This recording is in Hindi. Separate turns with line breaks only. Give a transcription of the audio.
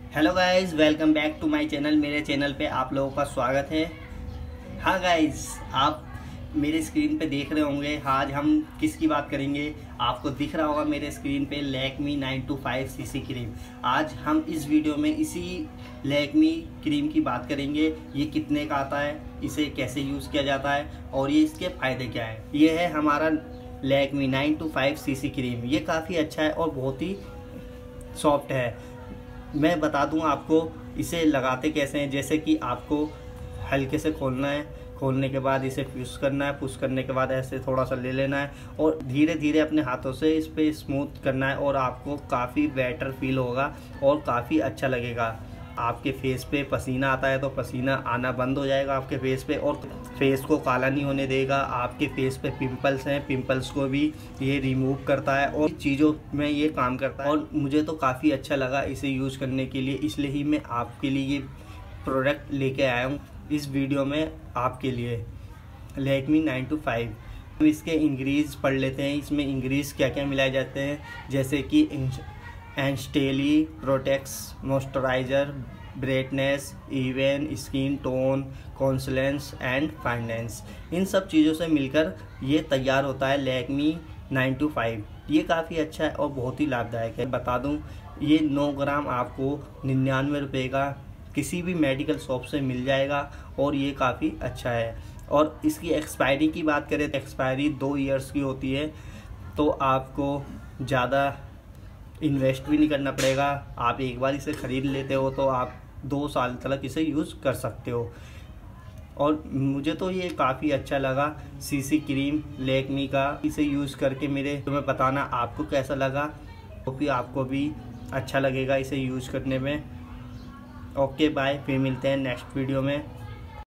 Hello guys, welcome back to my channel. मेरे चैनल पे आप लोगों का स्वागत है। हाँ गाइस, आप मेरे स्क्रीन पे देख रहे होंगे। आज हम किसकी बात करेंगे, आपको दिख रहा होगा मेरे स्क्रीन पे लैक्मी 925 सीसी क्रीम। आज हम इस वीडियो में इसी लैक्मी क्रीम की बात करेंगे। ये कितने का आता है, इसे कैसे यूज़ किया जाता है और ये इसके फ़ायदे क्या है। ये है हमारा लैक्मी 925 सीसी क्रीम। ये काफ़ी अच्छा है और बहुत ही सॉफ्ट है। मैं बता दूं आपको इसे लगाते कैसे हैं। जैसे कि आपको हल्के से खोलना है, खोलने के बाद इसे पुश करना है, पुश करने के बाद ऐसे थोड़ा सा ले लेना है और धीरे धीरे अपने हाथों से इस पे स्मूथ करना है और आपको काफ़ी बेटर फील होगा और काफ़ी अच्छा लगेगा। आपके फेस पे पसीना आता है तो पसीना आना बंद हो जाएगा आपके फेस पे और फेस को काला नहीं होने देगा। आपके फेस पे पिंपल्स हैं, पिंपल्स को भी ये रिमूव करता है और चीज़ों में ये काम करता है। और मुझे तो काफ़ी अच्छा लगा इसे यूज़ करने के लिए, इसलिए ही मैं आपके लिए ये प्रोडक्ट लेके आया हूँ इस वीडियो में आपके लिए। लैक्मी 925। हम इसके इंग्रीज पढ़ लेते हैं। इसमें इंग्रीज क्या क्या मिलाए जाते हैं, जैसे कि एंस्टेली protects moisturiser, brightness, even skin tone, कॉन्सिलेंस एंड फाइनेंस। इन सब चीज़ों से मिलकर ये तैयार होता है लैक्मी 925। ये काफ़ी अच्छा है और बहुत ही लाभदायक है। बता दूं, ये 9 ग्राम आपको 99 रुपये का किसी भी मेडिकल शॉप से मिल जाएगा और ये काफ़ी अच्छा है। और इसकी एक्सपायरी की बात करें तो एक्सपायरी 2 ईयर्स की होती है, तो आपको ज़्यादा इन्वेस्ट भी नहीं करना पड़ेगा। आप एक बार इसे ख़रीद लेते हो तो आप 2 साल तक इसे यूज़ कर सकते हो। और मुझे तो ये काफ़ी अच्छा लगा सीसी क्रीम लैक्मी का। इसे यूज़ करके मेरे तुम्हें बताना आपको कैसा लगा, तो फिर आपको भी अच्छा लगेगा इसे यूज़ करने में। ओके बाय, फिर मिलते हैं नेक्स्ट वीडियो में।